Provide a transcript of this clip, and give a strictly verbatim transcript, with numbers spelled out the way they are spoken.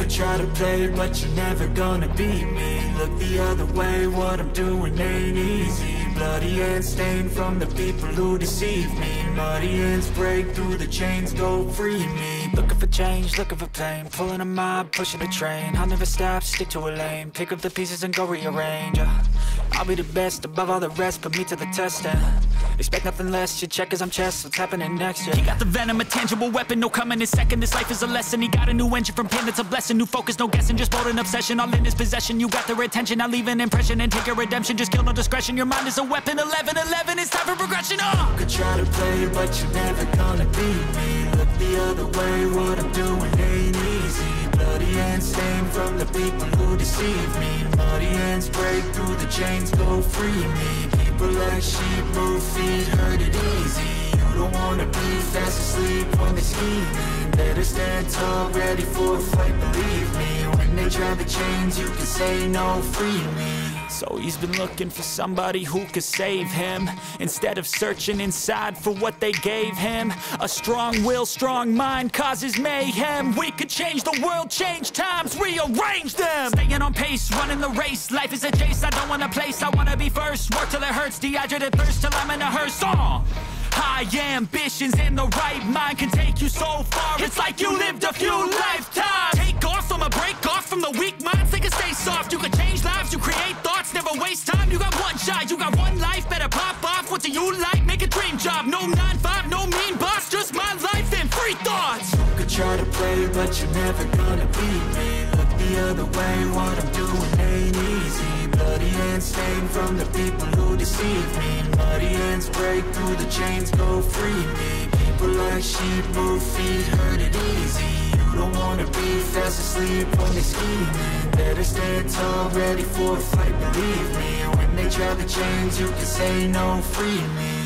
could try to play, but you're never gonna beat me. Look the other way, what I'm doing ain't easy. Bloody hands stained from the people who deceive me. Muddy hands break through the chains, go free me. Looking for change, looking for pain, pulling a mob, pushing a train. I'll never stop, stick to a lane, pick up the pieces and go rearrange. uh, I'll be the best above all the rest, put me to the test and expect nothing less, your check as I'm chess, what's happening next, yeah. He got the venom, a tangible weapon, no coming in second. This life is a lesson, he got a new engine from pain, that's a blessing. New focus, no guessing, just bold and obsession, all in his possession. You got their attention, I'll leave an impression and take your redemption. Just kill, no discretion, your mind is a weapon. Eleven, eleven, it's time for progression, oh! You could try to play, but you're never gonna beat me. Look the other way, what I'm doing ain't easy. Bloody hands stained from the people who deceive me. Muddy hands break through the chains, go free me. People like sheep move feet, hurt it easy. You don't wanna be fast asleep when they're scheming. Better stand tall, ready for a fight, believe me. When they try the chains, you can say no, free me. So he's been looking for somebody who could save him, instead of searching inside for what they gave him. A strong will, strong mind causes mayhem. We could change the world, change times, rearrange them. Staying on pace, running the race. Life is a chase, I don't want a place, I wanna be first. Work till it hurts, dehydrated thirst till I'm in a hearse. uh. High ambitions and the right mind can take you so far. It's like you lived a few lifetimes. Take off from a break off from the weak minds, they can stay soft. You can change lives, you create thoughts, never waste time. You got one shot, you got one life, better pop off. What do you like? Make a dream job. No nine five, no mean boss, just my life and free thoughts. You could try to play, but you're never gonna beat me. Look the other way, what I'm doing ain't easy. Bloody hands stained from the people who deceive me. Muddy hands break through the chains, go free me. People like sheep move feet, hurt it easy. You don't wanna be fast asleep when they're scheming. Better stand tall, ready for a fight, believe me. When they try the chains, you can say no, free me.